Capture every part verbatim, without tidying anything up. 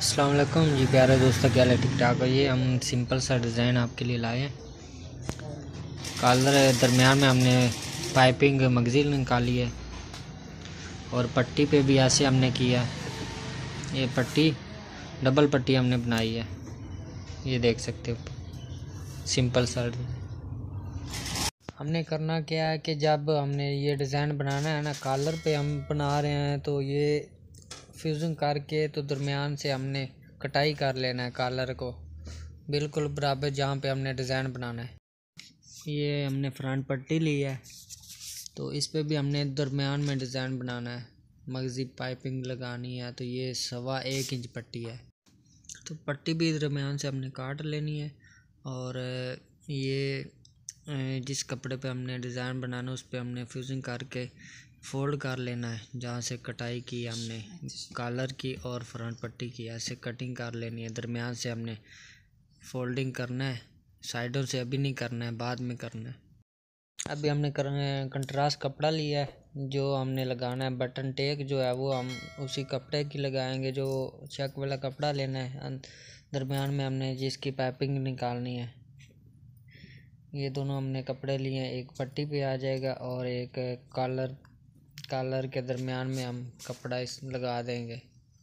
अस्सलाम वालेकुम जी प्यारे दोस्तों, क्या हाल है? ठीक ठाक है। ये हम सिंपल सा डिज़ाइन आपके लिए लाए हैं। कॉलर दरमियान में हमने पाइपिंग मगज़ील निकाली है और पट्टी पे भी ऐसे हमने किया। ये पट्टी डबल पट्टी हमने बनाई है, ये देख सकते हो। सिंपल सा हमने करना क्या है कि जब हमने ये डिज़ाइन बनाना है ना, कॉलर पे हम बना रहे हैं तो ये फ्यूजिंग करके तो दरमियान से हमने कटाई कर लेना है कॉलर को बिल्कुल बराबर जहाँ पे हमने डिज़ाइन बनाना है। ये हमने फ्रंट पट्टी ली है तो इस पे भी हमने दरमियान में डिज़ाइन बनाना है, मगज़ी पाइपिंग लगानी है। तो ये सवा एक इंच पट्टी है, तो पट्टी भी दरमियान से हमने काट लेनी है। और ये जिस कपड़े पे हमने डिज़ाइन बनाना उस पे हमने फ्यूजिंग करके फोल्ड कर लेना है। जहाँ से कटाई की हमने कॉलर की और फ्रंट पट्टी की, ऐसे कटिंग कर लेनी है। दरमियान से हमने फोल्डिंग करना है, साइडों से अभी नहीं करना है, बाद में करना है। अभी हमने करना है कंट्रास्ट कपड़ा लिया है, जो हमने लगाना है बटन टेक जो है वो हम उसी कपड़े की लगाएंगे। जो चेक वाला कपड़ा लेना है, दरमियान में हमने जिसकी पाइपिंग निकालनी है। ये दोनों हमने कपड़े लिए हैं, एक पट्टी पे आ जाएगा और एक कॉलर कॉलर के दरमियान में हम कपड़ा इस लगा देंगे।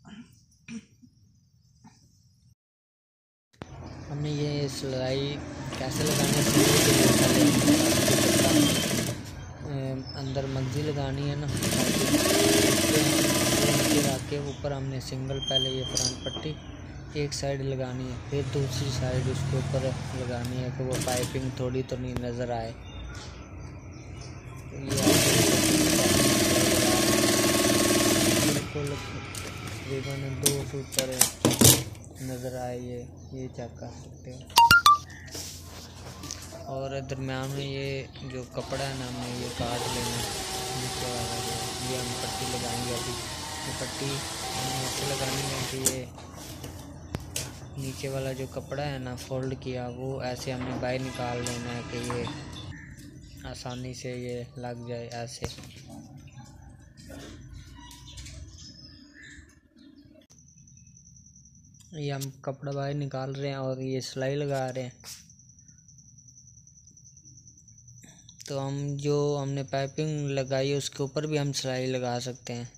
हमने ये सिलाई कैसे लगानी है, अंदर मगज़ी लगानी है ना, नीचे रख के ऊपर हमने सिंगल पहले ये फ्रंट पट्टी एक साइड लगानी है, फिर दूसरी साइड उसके ऊपर लगानी है कि वो पाइपिंग थोड़ी तो नहीं नज़र आए। तो ये बिल्कुल तकरीबन दो फुट पर नज़र आए, ये ये चेक कर सकते हो। और दरमियान में ये जो कपड़ा है ना, हमने ये काट लेना नीचे वाला, जो ये हम पट्टी लगाएंगे। अभी ये पट्टी हमें ऐसे लगानी है कि ये नीचे वाला जो कपड़ा है ना फोल्ड किया, वो ऐसे हमने बाहर निकाल लेना है कि ये आसानी से ये लग जाए। ऐसे ये हम कपड़ा बाहर निकाल रहे हैं और ये सिलाई लगा रहे हैं। तो हम जो हमने पाइपिंग लगाई है उसके ऊपर भी हम सिलाई लगा सकते हैं।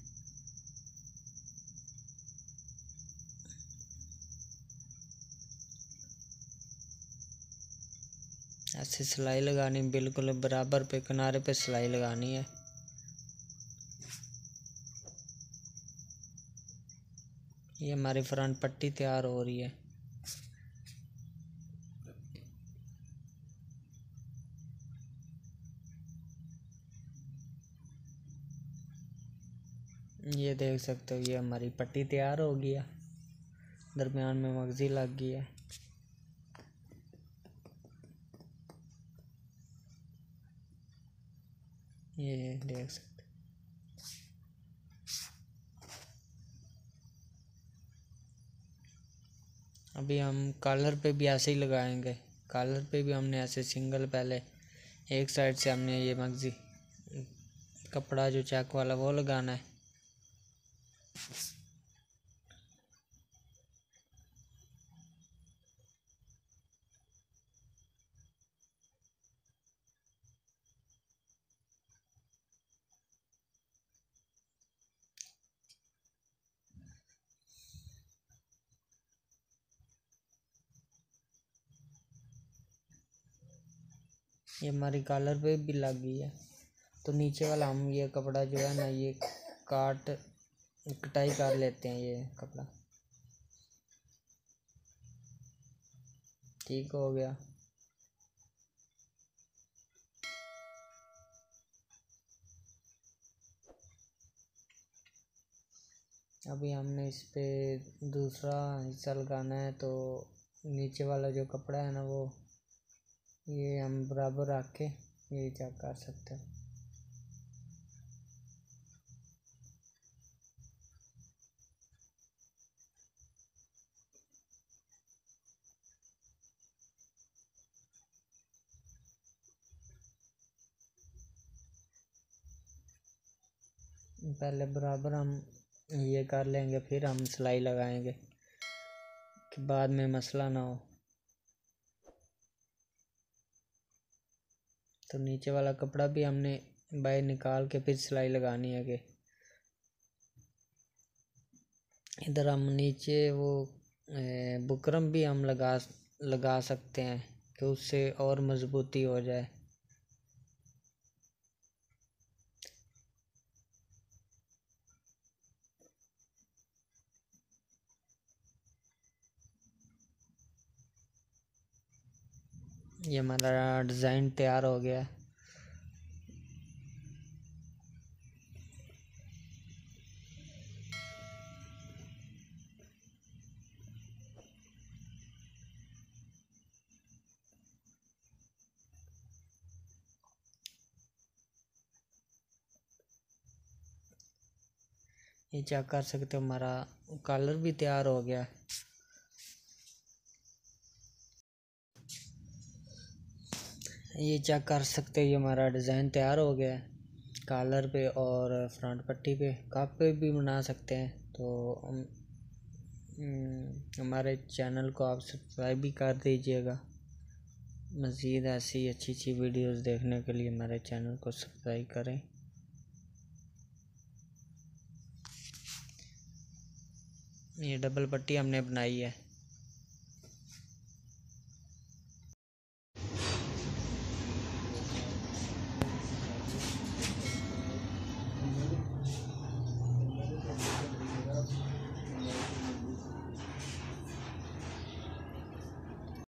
ऐसे सिलाई लगानी बिल्कुल बराबर पे किनारे पे सिलाई लगानी है। ये हमारी फ्रंट पट्टी तैयार हो रही है। ये देख सकते हो, ये हमारी पट्टी तैयार हो गया, दरमियान में मगज़ी लग गई है। ये देख सकते अभी हम कॉलर पे भी ऐसे ही लगाएंगे। कॉलर पे भी हमने ऐसे सिंगल पहले एक साइड से हमने ये मगज़ी कपड़ा जो चेक वाला वो लगाना है। ये हमारी कॉलर पे भी लग गई है। तो नीचे वाला हम ये कपड़ा जो है ना, ये काट कटाई कर लेते हैं। ये कपड़ा ठीक हो गया। अभी हमने इस पे दूसरा हिस्सा लगाना है, तो नीचे वाला जो कपड़ा है ना वो ये हम बराबर रख के ये चेक कर सकते हैं। पहले बराबर हम ये कर लेंगे, फिर हम सिलाई लगाएंगे। कि बाद में मसला ना हो। तो नीचे वाला कपड़ा भी हमने बाहर निकाल के फिर सिलाई लगानी है। कि इधर हम नीचे वो बुकरम भी हम लगा लगा सकते हैं कि उससे और मजबूती हो जाए। ये हमारा डिज़ाइन तैयार हो गया। ये चेक कर सकते हो हमारा कलर भी तैयार हो गया। ये चेक कर सकते हो ये हमारा डिज़ाइन तैयार हो गया है। कॉलर पे और फ्रंट पट्टी पे कप पे भी बना सकते हैं। तो हम हमारे चैनल को आप सब्सक्राइब भी कर दीजिएगा। मज़ीद ऐसी अच्छी अच्छी वीडियोस देखने के लिए हमारे चैनल को सब्सक्राइब करें। ये डबल पट्टी हमने बनाई है।